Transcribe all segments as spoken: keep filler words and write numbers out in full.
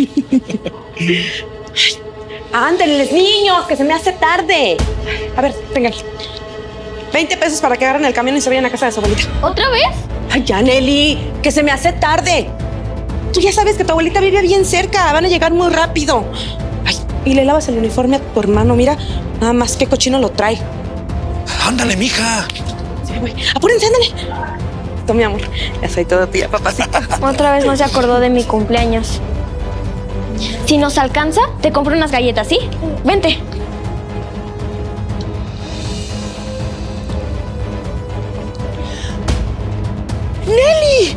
Ándenles, niños, que se me hace tarde. A ver, tengan. veinte pesos para que agarren el camión y se vayan a casa de su abuelita. ¿Otra vez? Ay, ya, Nelly, que se me hace tarde. Tú ya sabes que tu abuelita vive bien cerca. Van a llegar muy rápido. Ay, y le lavas el uniforme a tu hermano. Mira, nada más qué cochino lo trae. Ándale, mija. Sí, güey. Apúrense, ándale. Tú, mi amor, ya soy todo tuya, papacito. Otra vez no se acordó de mi cumpleaños. Si nos alcanza, te compro unas galletas, ¿sí? Vente. ¡Nelly!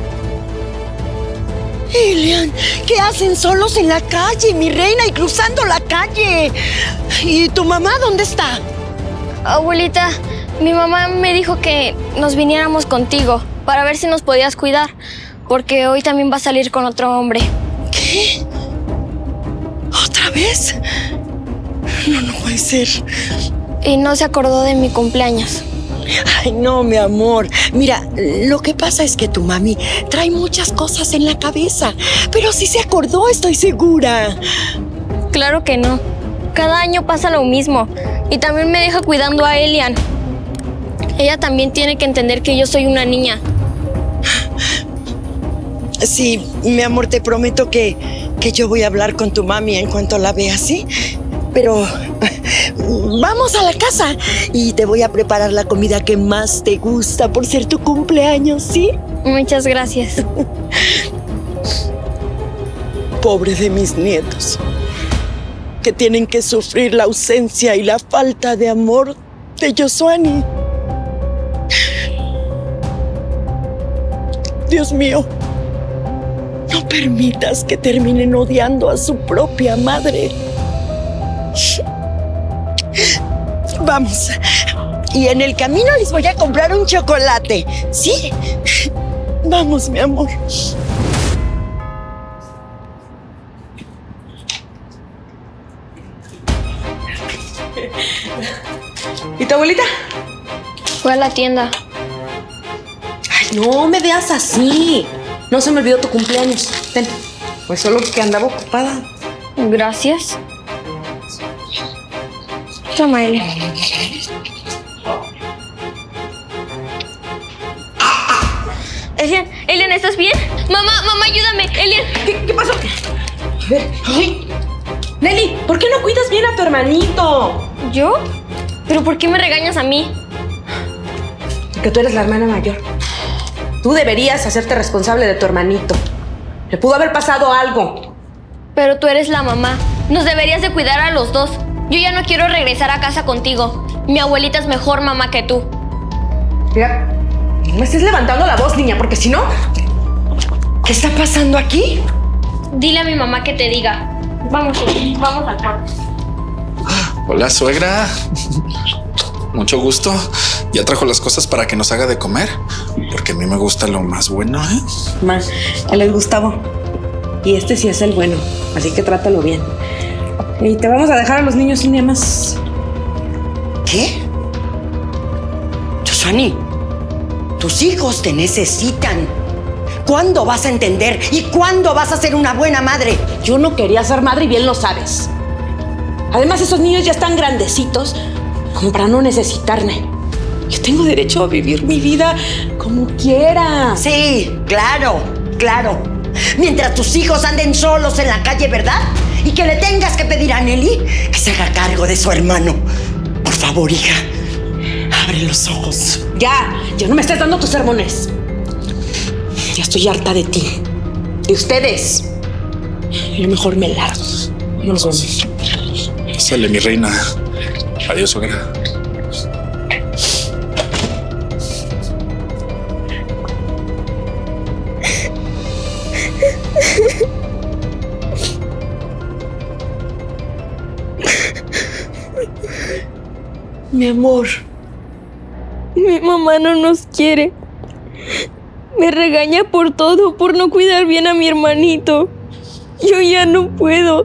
Elian, ¿qué hacen solos en la calle, mi reina, y cruzando la calle? ¿Y tu mamá dónde está? Abuelita, mi mamá me dijo que nos viniéramos contigo para ver si nos podías cuidar, porque hoy también va a salir con otro hombre. ¿Qué? ¿Otra vez? No, no puede ser. Y no se acordó de mi cumpleaños. Ay, no, mi amor. Mira, lo que pasa es que tu mami trae muchas cosas en la cabeza, pero sí se acordó, estoy segura. Claro que no. Cada año pasa lo mismo. Y también me deja cuidando a Elian. Ella también tiene que entender que yo soy una niña. Sí, mi amor, te prometo que, que yo voy a hablar con tu mami en cuanto la vea, ¿sí? Pero vamos a la casa y te voy a preparar la comida que más te gusta por ser tu cumpleaños, ¿sí? Muchas gracias. Pobre de mis nietos, que tienen que sufrir la ausencia y la falta de amor de Yosuani. Dios mío, no permitas que terminen odiando a su propia madre. Vamos. Y en el camino les voy a comprar un chocolate, ¿sí? Vamos, mi amor. ¿Y tu abuelita? Fue a la tienda. Ay, no me veas así. No se me olvidó tu cumpleaños. Ten. Pues solo que andaba ocupada. Gracias. Toma, Elian. Elian, Elian, ¿estás bien? Mamá, mamá, ayúdame. Elian. ¿Qué, qué pasó? A ver. Ay. Nelly, ¿por qué no cuidas bien a tu hermanito? ¿Yo? ¿Pero por qué me regañas a mí? Porque tú eres la hermana mayor. Tú deberías hacerte responsable de tu hermanito. Le pudo haber pasado algo. Pero tú eres la mamá. Nos deberías de cuidar a los dos. Yo ya no quiero regresar a casa contigo. Mi abuelita es mejor mamá que tú. Mira, no me estés levantando la voz, niña, porque si no... ¿Qué está pasando aquí? Dile a mi mamá que te diga. Vamos, vamos al cuarto. Hola, suegra. Mucho gusto. ¿Ya trajo las cosas para que nos haga de comer? Porque a mí me gusta lo más bueno, ¿eh? Ma, él es Gustavo. Y este sí es el bueno. Así que trátalo bien. Y te vamos a dejar a los niños un día más. ¿Qué? Yosuani, tus hijos te necesitan. ¿Cuándo vas a entender? ¿Y cuándo vas a ser una buena madre? Yo no quería ser madre y bien lo sabes. Además, esos niños ya están grandecitos como para no necesitarme. Yo tengo derecho a vivir mi vida como quiera. Sí, claro, claro. Mientras tus hijos anden solos en la calle, ¿verdad? Y que le tengas que pedir a Nelly que se haga cargo de su hermano. Por favor, hija, abre los ojos. Ya, ya no me estés dando tus sermones. Ya estoy harta de ti. De ustedes. Yo mejor me largo. No nos vemos. Sale, mi reina. Adiós, suegra. Mi amor. Mi mamá no nos quiere. Me regaña por todo, por no cuidar bien a mi hermanito. Yo ya no puedo.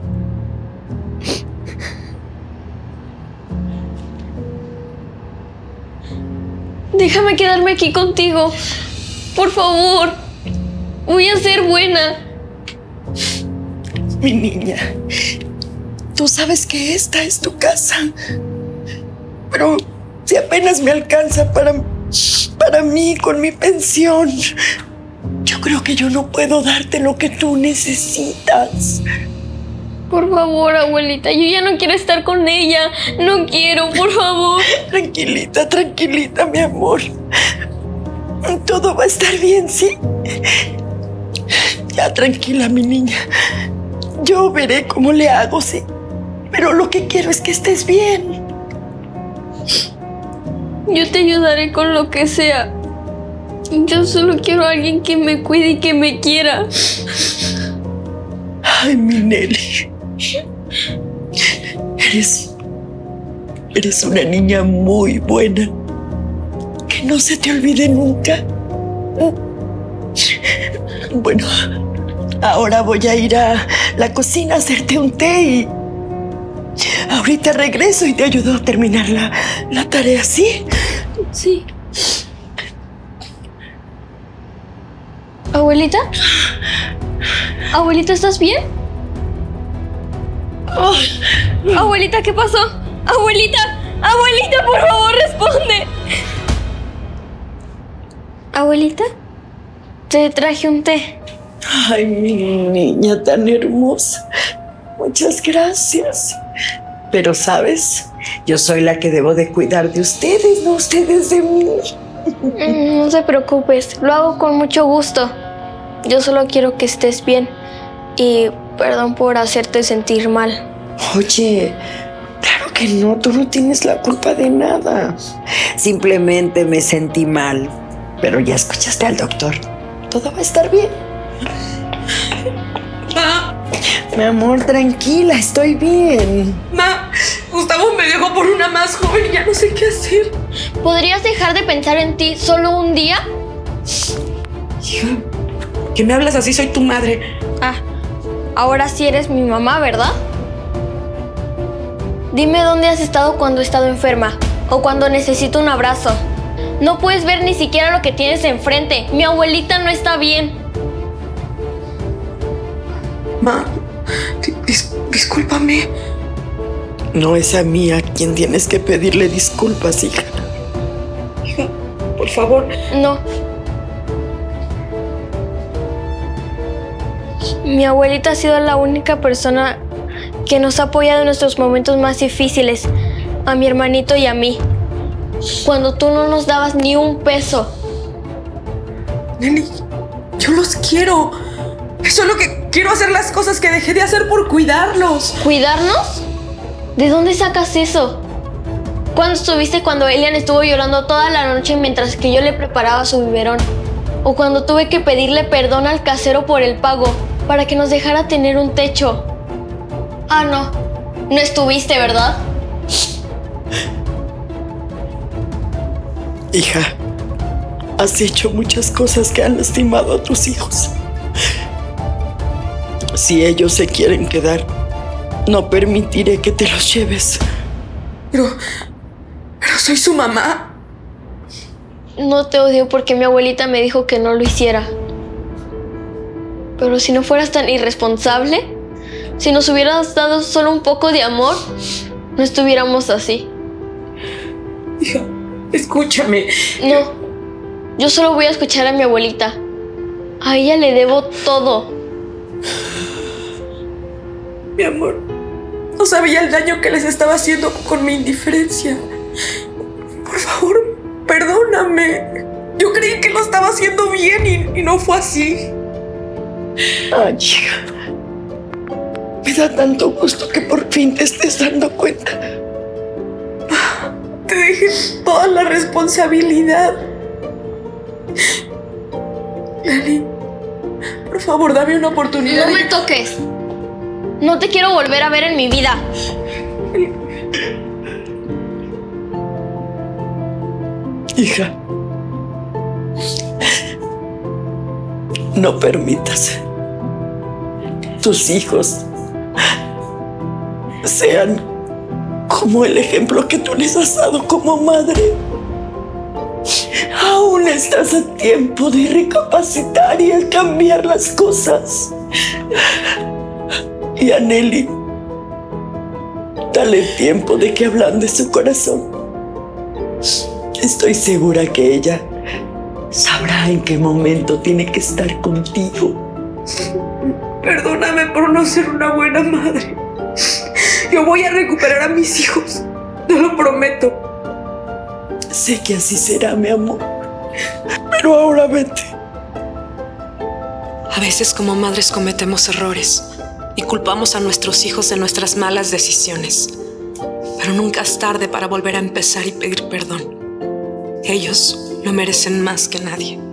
Déjame quedarme aquí contigo. Por favor. Voy a ser buena. Mi niña, tú sabes que esta es tu casa, pero si apenas me alcanza para, para mí con mi pensión, yo creo que yo no puedo darte lo que tú necesitas. Por favor, abuelita, yo ya no quiero estar con ella. No quiero, por favor. Tranquilita, tranquilita, mi amor. Todo va a estar bien, ¿sí? Ya, tranquila, mi niña. Yo veré cómo le hago, sí. Pero lo que quiero es que estés bien. Yo te ayudaré con lo que sea. Yo solo quiero a alguien que me cuide y que me quiera. Ay, mi Nelly. Eres... Eres una niña muy buena. Que no se te olvide nunca. Bueno, ahora voy a ir a la cocina a hacerte un té y... ahorita regreso y te ayudo a terminar la, la tarea, ¿sí? Sí. ¿Abuelita? ¿Abuelita, estás bien? Oh. Abuelita, ¿qué pasó? Abuelita, abuelita, por favor, responde. Abuelita, te traje un té. Ay, mi niña tan hermosa. Muchas gracias. Pero, ¿sabes? Yo soy la que debo de cuidar de ustedes, no ustedes de mí. No te preocupes, lo hago con mucho gusto. Yo solo quiero que estés bien. Y perdón por hacerte sentir mal. Oye, claro que no, tú no tienes la culpa de nada. Simplemente me sentí mal. Pero ya escuchaste al doctor. Todo va a estar bien. Ma, Mi amor, tranquila, estoy bien. ma, Gustavo me dejó por una más joven y ya no sé qué hacer. ¿Podrías dejar de pensar en ti solo un día? Hija, ¿qué me hablas así? Soy tu madre. Ah, ahora sí eres mi mamá, ¿verdad? Dime dónde has estado cuando he estado enferma o cuando necesito un abrazo. No puedes ver ni siquiera lo que tienes enfrente. Mi abuelita no está bien. Ma, dis discúlpame. No es a mí a quien tienes que pedirle disculpas, hija. Hija, por favor. No. Mi abuelita ha sido la única persona que nos ha apoyado en nuestros momentos más difíciles, a mi hermanito y a mí, cuando tú no nos dabas ni un peso. Nelly, yo los quiero. Solo que quiero hacer las cosas que dejé de hacer por cuidarlos. ¿Cuidarnos? ¿De dónde sacas eso? ¿Cuándo estuviste cuando Elian estuvo llorando toda la noche mientras que yo le preparaba su biberón? ¿O cuando tuve que pedirle perdón al casero por el pago para que nos dejara tener un techo? Ah, no. No estuviste, ¿verdad? Hija, has hecho muchas cosas que han lastimado a tus hijos. Si ellos se quieren quedar, no permitiré que te los lleves. Pero... pero soy su mamá. No te odio porque mi abuelita me dijo que no lo hiciera. Pero si no fueras tan irresponsable, si nos hubieras dado solo un poco de amor, no estuviéramos así. Hija, escúchame. No, yo solo voy a escuchar a mi abuelita. A ella le debo todo. Mi amor, no sabía el daño que les estaba haciendo con mi indiferencia. Por favor, perdóname. Yo creí que lo estaba haciendo bien y, y no fue así. Ay, hija. Me da tanto gusto que por fin te estés dando cuenta. Te dejé toda la responsabilidad. Lali, por favor, dame una oportunidad. No me toques. No te quiero volver a ver en mi vida. Hija, no permitas que tus hijos sean como el ejemplo que tú les has dado como madre. Aún estás a tiempo de recapacitar y a cambiar las cosas. Y tía Nelly, dale tiempo de que ablande su corazón. Estoy segura que ella sabrá en qué momento tiene que estar contigo. Perdóname por no ser una buena madre. Yo voy a recuperar a mis hijos, te lo prometo. Sé que así será, mi amor. Pero ahora vete. A veces como madres cometemos errores y culpamos a nuestros hijos de nuestras malas decisiones. Pero nunca es tarde para volver a empezar y pedir perdón. Ellos lo merecen más que nadie.